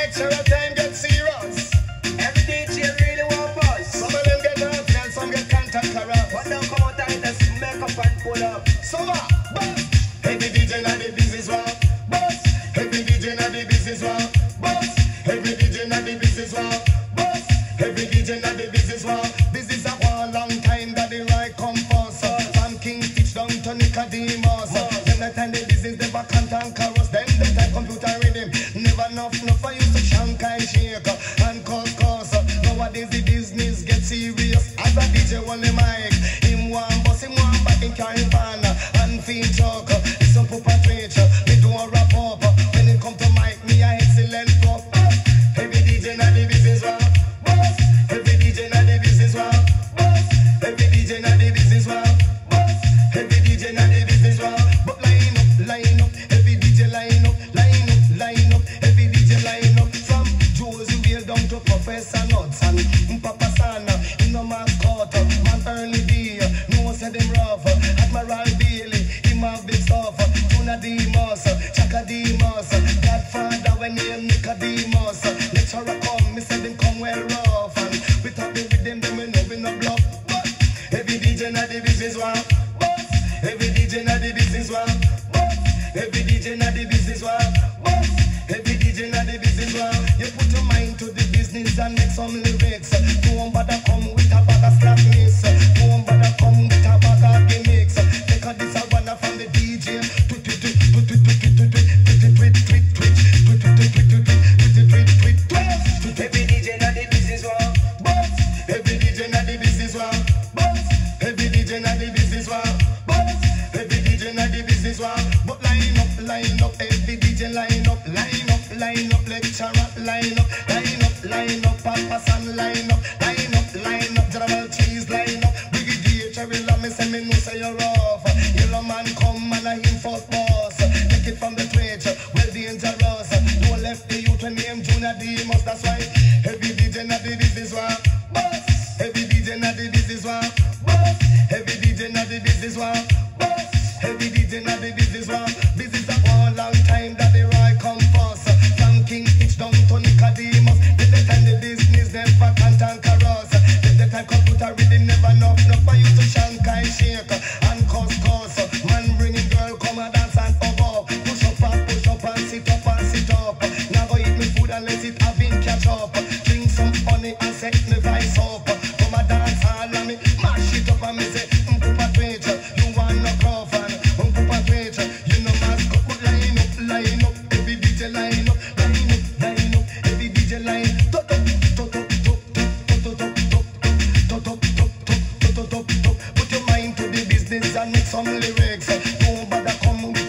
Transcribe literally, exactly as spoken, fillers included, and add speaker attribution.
Speaker 1: lecture time get serious.
Speaker 2: Every D J really want buzz.
Speaker 1: Some of them get earthy and some get contact corrupt.
Speaker 2: But don't come out and just make up and pull up.
Speaker 1: Some are buzz. Every D J na the business one. Buzz. Every D J na the business one. Buzz. Every D J na the business one. Buzz. Every D J na the business one. This is a one long time that the right come first. From King Teach down to Nicodemus. Them that time the business never contact us. Them that time computer rhythm never enough enough for you to shank and shake and cause cause. Nowadays the business get serious. As a D J on the mic, him one bus, him one back in carry van and feel talk. It's a puppet twitch. Me do a rap up. When it come to mic, me a excellent pop. Every D J na the business one. Boss. Every D J na the business one. Boss. Every D J na the business one. Boss. Every D J na the business one. But line up, line up. Every D J line up, line up, line up. Every D J line up. From Josie Whale down to Professor Nuts and Papa Sana in the mascot. Man early D, no said them rough. Admiral Bailey, him have big stuff. Tuna Demus, Chaka Demus, Godfather when name Nicodemus. Lecturer come, me said them come well rough. And we talk with them, them we know we no bluff. But every D J na the business one. But every D J na the business one. But every D J na the business one. But every D J na the business one. You put your mind to the business and make some lyrics. Don't bother come with a bag of slackness. Don't bother come with a bag of gimmicks. Take a this a one from the D J. Tweet tweet tweet tweet tweet tweet tweet tweet tweet tweet tweet tweet tweet tweet tweet tweet tweet. Every D J na the business one. But every D J na the business one. But every D J na the business one. But every D J na the business one. But line up, line up, every D J line up, line up, line up, lecturer line up, line up, line up, Papa San line up, line up, line up, General Cheese line up, Brigadier Cherry Lam, me say me know say you're off. Yellow man come and a him first boss. Take it from the Twitch, well dangerous. Don't left the youth when name Junior Demus. That's why every D J na the business one. Boss. Every D J na the business one. Boss. Every D J na the business one. Boss. Every D J na the business one. Business a one long time that the right come first. From King Teach down to Nicodemus. Let the time the business never contact us. Let the time computer rhythm never enough enough for you to shank and shake and cuss cuss. Man bringing girl come and dance and hug up. Push up and push up and sit up and sit up. Now go eat me food and let it have been catch up. Drink some honey and set me vice up. Come and dance all and me mash it up and me say um pupa twitch. You want no gruff and um pupa twitch. You know mask up but line up, line up. Every D J line up, line up, line up. Every D J line top top top top top top top top top top top top top top top. Put your mind to the business and make some lyrics. Don't bother come with